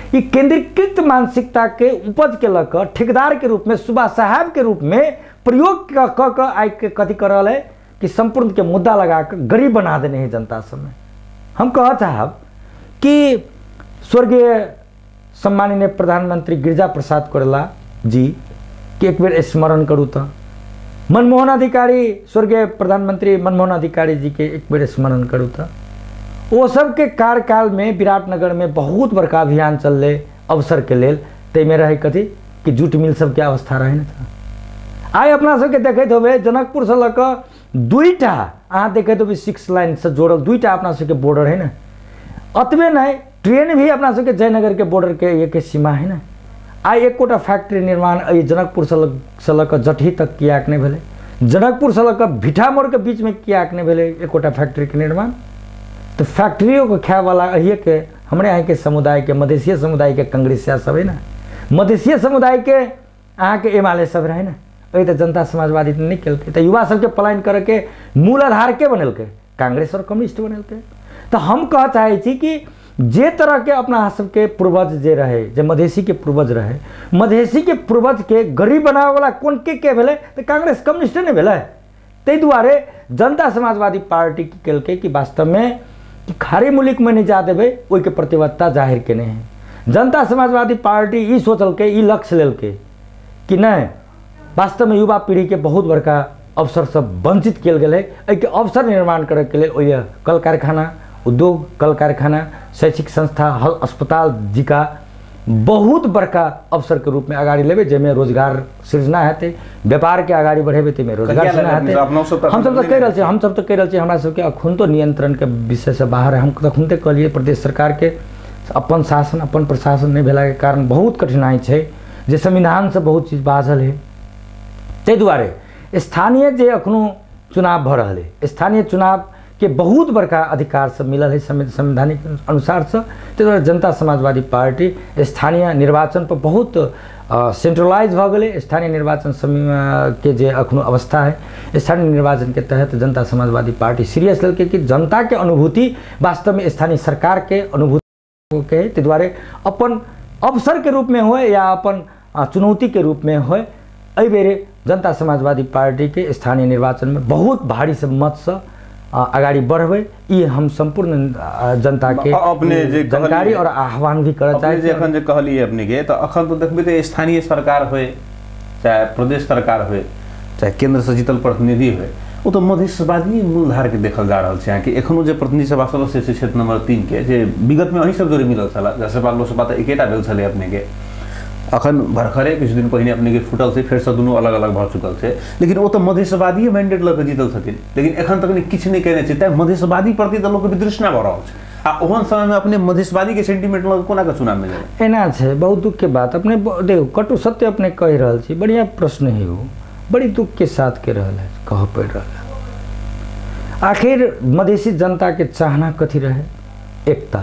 ये केंद्रीकृत मानसिकता के उपज के लकर ठेकेदार के रूप में सुबह साहब के रूप में प्रयोग क क आई के कथी कर रहा है कि संपूर्ण के मुद्दा लगा कर गरीब बना देने हैं जनता सब में। हम कह चाहब कि स्वर्गीय सम्माननीय प्रधानमंत्री गिरिजा प्रसाद कोइराला जी के एक बेर स्मरण करूँ तो मनमोहन अधिकारी, स्वर्गीय प्रधानमंत्री मनमोहन अधिकारी जी के एक बेर स्मरण करूँ तो वो सब के कार्यकाल में विराटनगर में बहुत बड़का अभियान चलले अवसर के लेल, तैमें रहे कथी कि जूट मिल सब के अवस्था रहे न था। आइ अपना सबके देखते होबे जनकपुर से लक दुईटा अहाँ देखते होबे सिक्स लाइन से जोड़ल दुईटा अपना सबके बॉर्डर है ना, अतबे नहीं ट्रेन भी अपना सबके जयनगर के बॉर्डर के एक सीमा है ना। आई एक गोटा फैक्ट्री निर्माण अ जनकपुर से लक जटही तक किया नहीं भेले, जनकपुर से लक भिठामोड़ के बीच में किया नहीं भेले एक गोटा फैक्ट्री के निर्माण। तो फैक्ट्रियों को खाए वाला अहिए के हमारे यहाँ के समुदाय के मधेसीय समुदाय के कांग्रेसिया सब है ना, मधेसीय समुदाय के अहाँ के एमाले सब रहे ना, अभी तो जनता समाजवादी नहीं केलके। तो युवा सबके पलायन करके मूल आधार के बनलके कांग्रेस और कम्युनिस्ट बनलके। तो हम कह चाहे छी कि जे तरह के अपना सबके पूर्वज जे रहे, जे मधेसी के पूर्वज रहे, मधेसी के पूर्वज के गरीब बनावे वाला कौन के के भेले तो कांग्रेस कम्युनिस्ट नहीं भेले। तै दुआरे जनता समाजवादी पार्टी की केलके कि वास्तव में कि खारी मुल्क में नहीं जा देवे ओई के प्रतिबद्धता जाहिर केने है। जनता समाजवादी पार्टी ई सोचल के ई लक्ष्य लेल के कि नहीं वास्तव में युवा पीढ़ी के बहुत बड़का अवसर सब वंचित किया गया है, एक अवसर निर्माण करे के लिए ओय कल कारखाना उद्योग कल कारखाना शैक्षिक संस्था हल अस्पताल जी का बहुत बड़का अवसर के रूप में आगाड़ी लेवे, जेमें रोजगार सृजना हेते, व्यापार के आगाड़ी बढ़ेबे ते में रोजगार सृजना हेते। हम सब तो कह रहल छी हम सब तो कह रहल छी हमरा सबके अखुन तो नियंत्रण के विषय से बाहर है। हम तखन ते कहलिए प्रदेश सरकार के अपन शासन अपन प्रशासन नहीं भेला के कारण बहुत कठिनाई छै, जे संविधान से बहुत चीज बाझल है। तै दुआरे स्थानीय जे अखनो चुनाव भ रहल है, स्थानीय चुनाव के बहुत बड़का अधिकार सब मिलल है संवैधानिक अनुसार से। तै दुआरे जनता समाजवादी पार्टी स्थानीय निर्वाचन पर बहुत सेंट्रलाइज भ गए। स्थानीय निर्वाचन के जे अखनो अवस्था है, स्थानीय निर्वाचन के तहत जनता समाजवादी पार्टी सीरियस लेके कि जनता के अनुभूति वास्तव में स्थानीय सरकार के अनुभूति के, तै दुआरे अपन अवसर के रूप में हो या अपन चुनौती के रूप में हो, एहि बेरे जनता समाजवादी पार्टी के स्थानीय निर्वाचन में बहुत भारी से मत से आगाड़ी बढ़े, ये हम संपूर्ण जनता के अपने जे जानकारी और आह्वान भी करना चाहिए। जे अखन जे कहलिए अपने के तो अखन तो देखबे तो स्थानीय सरकार होए चाहे प्रदेश सरकार होए चाहे केंद्र से जीतल प्रतिनिधि होए, वो तो मधेशवादी मूलधार के देखल जा रहा है कि एखनो जे प्रतिनिधि सभा सदस्य छै क्षेत्र नंबर तीन के जे विगत में अही सब जोरे मिलल छला, जैसे लोकसभा तो एकेटा भेल छले अपने के, अखन भरखरे किछु दिन पहिने अपने के फुटल से फिर से दुनू अलग अलग भ चुकल छै, लेकिन वो तो मधेशवादी मैंडेट लग जीतल छथिन, लेकिन एखन तक किछु नहीं कहने छै। तै मधेशवादी प्रति तो लोग वितृष्णा भ रहल छै आ ओहन समय में अपने मधेशवादी के सेंटीमेंट लग कोना के चुनाव में जाए एना छै। बहुत दुख के बात अपने देखो कटु सत्य अपने कह रहल छी, बढ़िया प्रश्न है वो, बड़ी दुख के साथ के रहल है कह पड़ रहल है। आखिर मधेसी जनता के चाहना कथी रहे? एकता।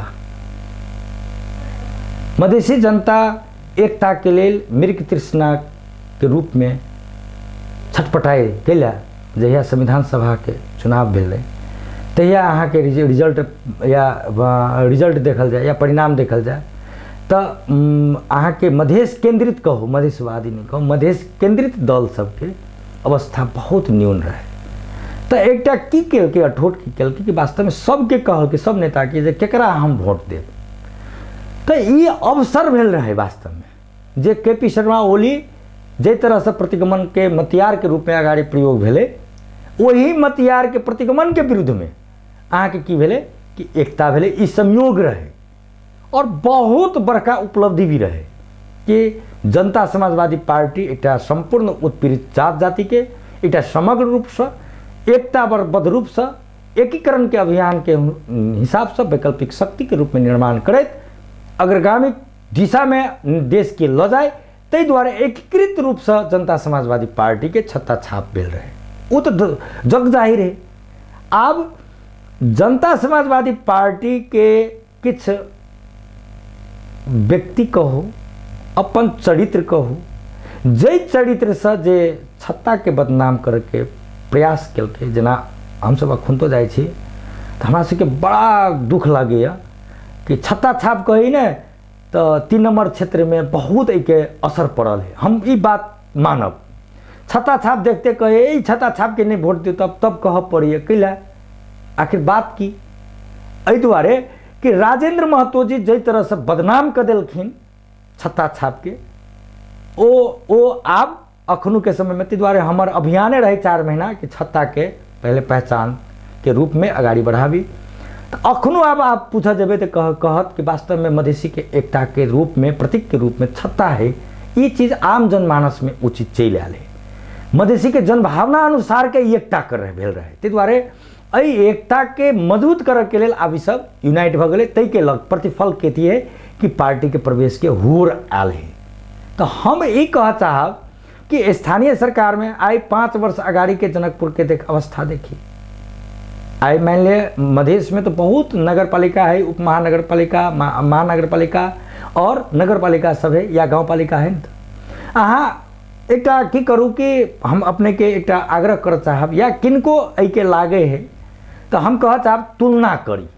मधेसी जनता एकता के लिए मृग तृष्णा के रूप में छटपटाए कैला जहिया संविधान सभा के चुनाव भेल तहिया अहाँ के रिजल्ट या रिजल्ट देखल जाए या परिणाम देखल जाए तो अहाँ के मधेश केंद्रित कहो, मधेशवादी नहीं कहो, मधेश केंद्रित दल सबके अवस्था बहुत न्यून रहे। तो एकटा की केल के अठोट की केल कि वास्तव में सबके कहल कि सब नेता के जे केकरा हम वोट देब, तो ये अवसर भेल रहे वास्तव में जे के पी शर्मा ओली जे तरह से प्रतिगमन के मतियार के रूप में आगाड़ी प्रयोग भेले, वही मतियार के प्रतिगमन के विरुद्ध में अहाँ के की भेले कि एकता भेले, ई संयोग रहे और बहुत बड़का उपलब्धि भी रहे कि जनता समाजवादी पार्टी एक संपूर्ण उत्पीड़ित जात जाति के एक समग्र रूप से एकताबद्ध रूप से एकीकरण के अभियान के हिसाब से वैकल्पिक शक्ति के रूप में निर्माण करैत अग्रगामी दिशा में देश के ल जाए, तै द्वारा एकीकृत रूप से जनता समाजवादी पार्टी के छत्ता छाप भेल रहे, वो तो जग जाहिर है। अब जनता समाजवादी पार्टी के किछ व्यक्ति कहो अपन चरित्र कहो, जै चरित्र से जे छत्ता के बदनाम करके प्रयास केलकै, जेना हम सब अखन तो जाइ छी तो हमरा सबके बड़ा दुख लागैया कि छत्ता छाप कही ने तो तीन नंबर क्षेत्र में बहुत एक असर पड़ल है, हम ये बात मानब। छत्ता छाप देखते कहे ई छत्ता छाप के नहीं वोट दियो तब तब कह पड़िए कैला आखिर बात की एहि दुआरे कि राजेंद्र महतो जी जै तरह से बदनाम कर दिलखिन छत्ता छाप के ओ ओ आब अखनू के समय में दुआरे हमार अभियाने रहे चार महीना कि छत्ता के पहले पहचान के रूप में आगाड़ी बढ़ावी। तो अखनू अब आप पूछा जब तो कह कहत कि वास्तव में मधेसी के एकता के रूप में प्रतीक के रूप में छत्ता है, ये चीज़ आम जनमानस में उचित चल आल है। मधेसी के जनभावना अनुसार के एकता कर रहे भेल रहे ताहि दुआरे एहि एकता के मजबूत करे के लेल आब सब यूनाइट भ गए। तई के लग प्रतिफल कथी है कि पार्टी के प्रवेश के हुर आल है। तो हम ये कह चाहब कि स्थानीय सरकार में आई पाँच वर्ष अगाड़ी के जनकपुर के देख अवस्था देखी। आई मान लिया मधेश में तो बहुत नगर पालिका है, उप महानगर पालिका, महानगर पालिका और नगर पालिका सब है या गाँव पालिका है। अहाँ एक की करूँ कि हम अपने के एक आग्रह कर चाहब या किनको ऐ के लागे है तो हम कह चाहब तुलना करी।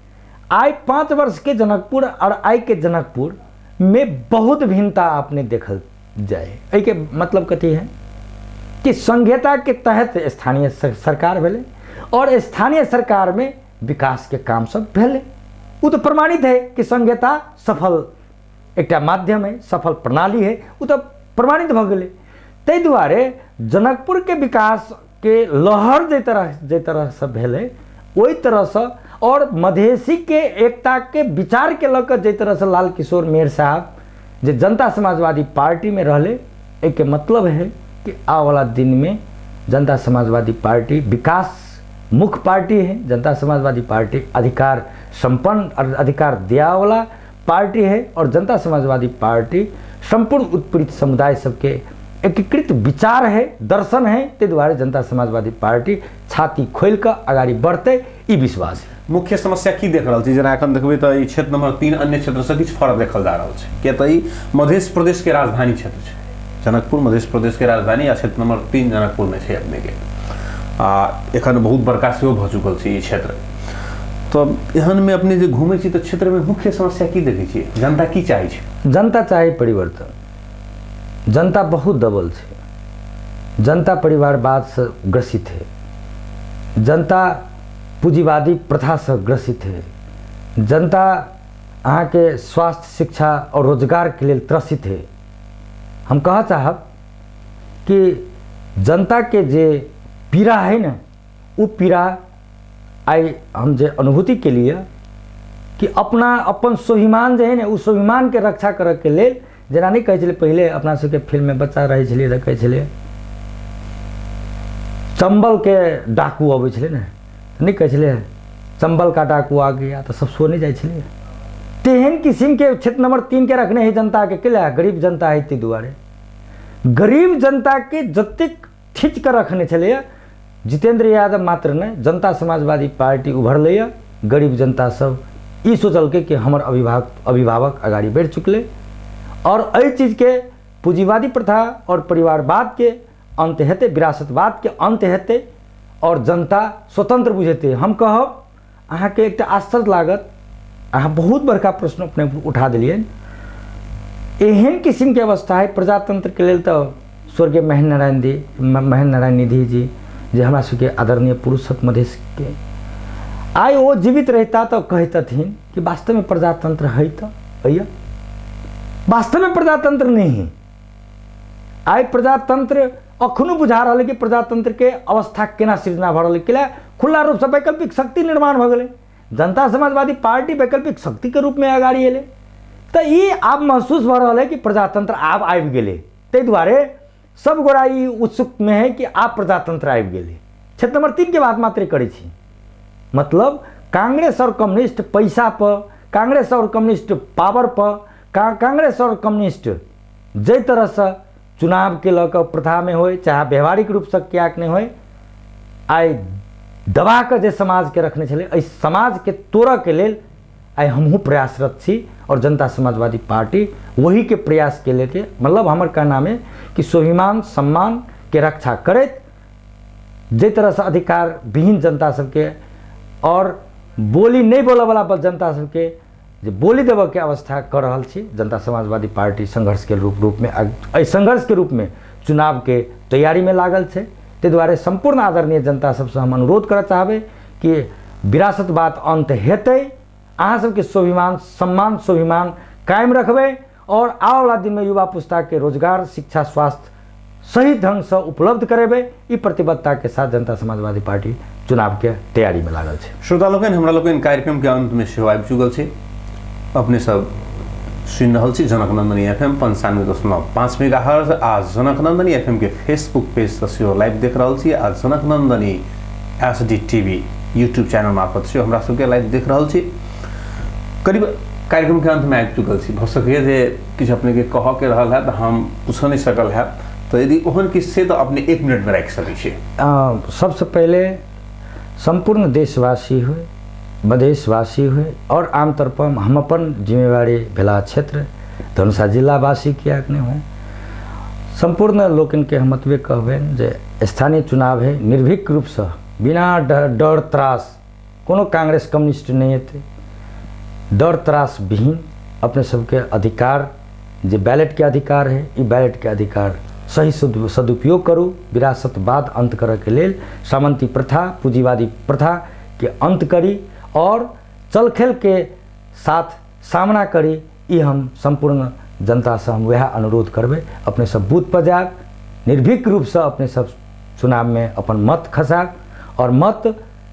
आई पाँच वर्ष के जनकपुर और आई के जनकपुर में बहुत भिन्नता आपने देखल जाए। ऐ के मतलब कथी है कि संघीयता के तहत स्थानीय सरकार भेले और स्थानीय सरकार में विकास के काम सब भेले। वो तो प्रमाणित है कि संघीयता सफल एक माध्यम है, सफल प्रणाली है, वो तो प्रमाणित भ गए। तै दुआरे जनकपुर के विकास के लहर जे तरह जे तरह से भेले वही तरह से और मधेसी के एकता के विचार के लक जे तरह से लाल किशोर मेहर साहब जे जनता समाजवादी पार्टी में रहले, एक मतलब है कि आने वाला दिन में जनता समाजवादी पार्टी विकास मुख्य पार्टी है। जनता समाजवादी पार्टी अधिकार संपन्न और अधिकार दिया वाला पार्टी है और जनता समाजवादी पार्टी संपूर्ण उत्पीड़ित समुदाय सबके एकीकृत विचार है, दर्शन है। ते द्वारा जनता समाजवादी पार्टी छाती खोल कर आगाड़ी बढ़ते ई विश्वास है। मुख्य समस्या की देख रहा छी जेना एखन देखबे तो ई क्षेत्र नंबर तीन अन्य क्षेत्र से किछु फर्क देखल जा रहा है किया तो ई मध्य प्रदेश के राजधानी क्षेत्र है। जनकपुर मध्य प्रदेश के राजधानी आ क्षेत्र नंबर तीन जनकपुर में है अपने के आ एखन बहुत बड़का सेहो भ चुकल छै ई क्षेत्र। तो एहन में अपने जो घूमे छी तो क्षेत्र में मुख्य समस्या की देखे छी, जनता की चाहे छै? जनता चाहे परिवर्तन। जनता बहुत दबल है, जनता परिवारवाद से ग्रसित है, जनता पूंजीवादी प्रथा से ग्रसित है, जनता अहाँ के स्वास्थ्य शिक्षा और रोजगार के लिए त्रसित है। हम कह चाहब कि जनता के जे पीड़ा है ना वो पीड़ा आई हम जे अनुभूति के लिए कि अपना अपन स्वाभिमान जे है ना उस स्वाभिमान के रक्षा करे के लिए जेना नहीं कहे छले पहले अपना सबके फिल्म में बच्चा रहे छलिए तो कहे छले चंबल के डाकू अबै छले ना, नहीं कहे छले चंबल का डाकू आ गया तो सब सोने जाए छले। तेहन किस्म के क्षेत्र नंबर तीन के रखने है जनता के किला गरीब जनता है ती दुआरे गरीब जनता के जतेक खींच कर रखने छले जितेंद्र यादव मात्र ने जनता समाजवादी पार्टी उभरल, गरीब जनता सब ई सोचल के कि हमर अभिभावक अभिभावक आगाड़ी बढ़ चुकले और एहि चीज के पूंजीवादी प्रथा और परिवारवाद के अंत हेते, विरासतवाद के अंत हेते और जनता स्वतंत्र बुझेते। हम कहब अहाँ के एक आश्चर्य लागत, अहाँ बहुत बड़का प्रश्न अपने उठा दिलिए। एहन किस्म के अवस्था है प्रजातंत्र के लिए तो स्वर्गीय महेंद्र नारायण दी महेंद्र नारायण निधि जी जे हमरा सबके आदरणीय पुरुष मधेश के आय वो जीवित रहता तो कहतथिन कि वास्तव में प्रजातंत्र है तो भैया वास्तव में प्रजातंत्र नहीं है। आय प्रजातंत्र अखनो बुझा रहा है कि प्रजातंत्र के अवस्था केना सृजना भ रहा है, खुला रूप से वैकल्पिक शक्ति निर्माण भ गए, जनता समाजवादी पार्टी वैकल्पिक शक्ति के रूप में आगाड़ी एले। तो ये आब महसूस भ रहा है कि प्रजातंत्र आब आबि गेले, ताहि दुआरे सब गोरा ई उत्सुक में है कि आप प्रजातंत्र आबि गेले। क्षेत्र नंबर तीन के बात मात्र करै छी, मतलब कांग्रेस और कम्युनिस्ट पैसा पर, कांग्रेस और कम्युनिस्ट पावर पर, का, कांग्रेस और कम्युनिस्ट जै तरह से चुनाव के लक प्रथा में हो चाहे व्यवहारिक रूप से क्या नहीं हो, आई दबा के जे समाज के रखने छले एहि समाज के तोड़ के लेल आई हमहूँ प्रयासरत छी और जनता समाजवादी पार्टी वही के प्रयास के लेके, मतलब हमार कहना में कि स्वाभिमान सम्मान के रक्षा करत जे तरह से अधिकार विहीन जनता सबके और बोली नहीं बोले वाला जनता सबके जे बोली देव के अवस्था कर रहा छी। जनता समाजवादी पार्टी संघर्ष के रूप रूप में एहि संघर्ष के रूप में चुनाव के तैयारी में लागल है। ते द्वारे संपूर्ण आदरणीय जनता सबसे हम अनुरोध करना चाहबे कि विरासतवाद अंत हेतै, अहाँ सबके स्वाभिमान सम्मान स्वाभिमान कायम रखबे और आने वाला दिन में युवा पुस्ता के रोजगार शिक्षा स्वास्थ्य सही ढंग से उपलब्ध करेबे। ई प्रतिबद्धता के साथ जनता समाजवादी पार्टी चुनाव के तैयारी में लागल है। श्रोता लोगन हमरा लोगन कार्यक्रम के अंत में सेहो आबि चुकल छै। अपने सब सुन रहल छी जनकनंदनी एफएम पंचानवे दशमलव पाँच मेगा हर्ज। आज जनकनंदनी एफएम के फेसबुक पेज से सेहो लाइव देख रहल छी। आज Janaknandini H D TV YouTube channel मार्फत से हमरा सबके लाइव देख रहल छी। करीब कार्यक्रम के अंत में आबि चुकल छी। भ सके जे किछ अपने के कह के रहल है तो हम पूछ नहीं सकल है, तो यदि ओहन किछ से तो अपने एक मिनट में राख सकै छी। सबसे पहले संपूर्ण देशवासी हुए मधेशवासी हुए और आमतौर पर हम अपन जिम्मेवारी भेला क्षेत्र धनुषा जिलावासी किया नहीं हुए संपूर्ण लोकन के हम अतबे कहबे जे स्थानीय चुनाव है निर्भीक रूप से बिना डर, डर त्रास कोनो कांग्रेस कम्युनिस्ट नहीं है डर त्रास विहीन अपने सबके अधिकार जो बैलेट के अधिकार है ये बैलेट के अधिकार सही सदुपयोग करूँ। विरासतवाद अंत करे के लेल सामंती प्रथा पूंजीवादी प्रथा के अंत करी और चलखेल के साथ सामना करी। ये हम संपूर्ण जनता से हम वह अनुरोध करबे। अपने सब बूथ पर जाब निर्भीक रूप से अपने सब चुनाव में अपन मत खसाब और मत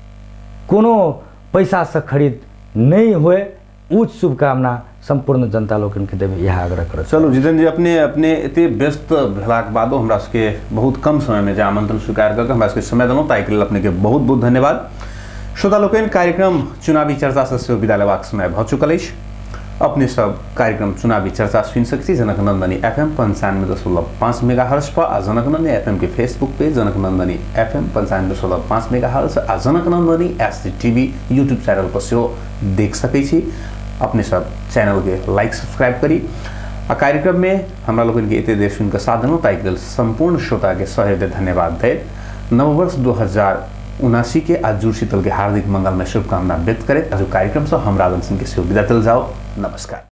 कोनो पैसा से खरीद नहीं हुए। उच्च शुभकामना संपूर्ण जनता लोगन के देवे यह आग्रह कर। चलो जितेंद्र जी अपने अपने एते व्यस्त भेलाक बादो हमरा सबके बहुत कम समय में जे आमंत्रण स्वीकार करके हमरा सबके समय देलहुँ ताहि के लेल अपने के बहुत बहुत धन्यवाद। श्रोता लोकन कार्यक्रम चुनावी चर्चा से सेहो विदा लेबाक समय भ चुकल अछि। अपने सब कार्यक्रम चुनावी चर्चा सुन सकैत छी जनकनंदनी एफएम पंचानवे दशमलव पाँच मेगा हर्ज पर आ जनकनंदनी एफएम के फेसबुक पेज जनकनंदनी एफएम पंचानवे दशमलव पाँच मेगा हर्ज आ Janaknandini H D TV YouTube channel पर सेहो देख सकैत छी। अपने सब चैनल के लाइक सब्सक्राइब करी आ कार्यक्रम में हमरा लोगन के एते देर सुन के साथ देलहुँ ताहि के लेल संपूर्ण श्रोता के सहृदय धन्यवाद दैत नववर्ष दो हजार उनासी के आज जुड़ शीतल के हार्दिक मंगल में शुभकामना व्यक्त करे। आज कार्यक्रम से हम राजन सिंह के सेहो विदा चल जाओ। नमस्कार।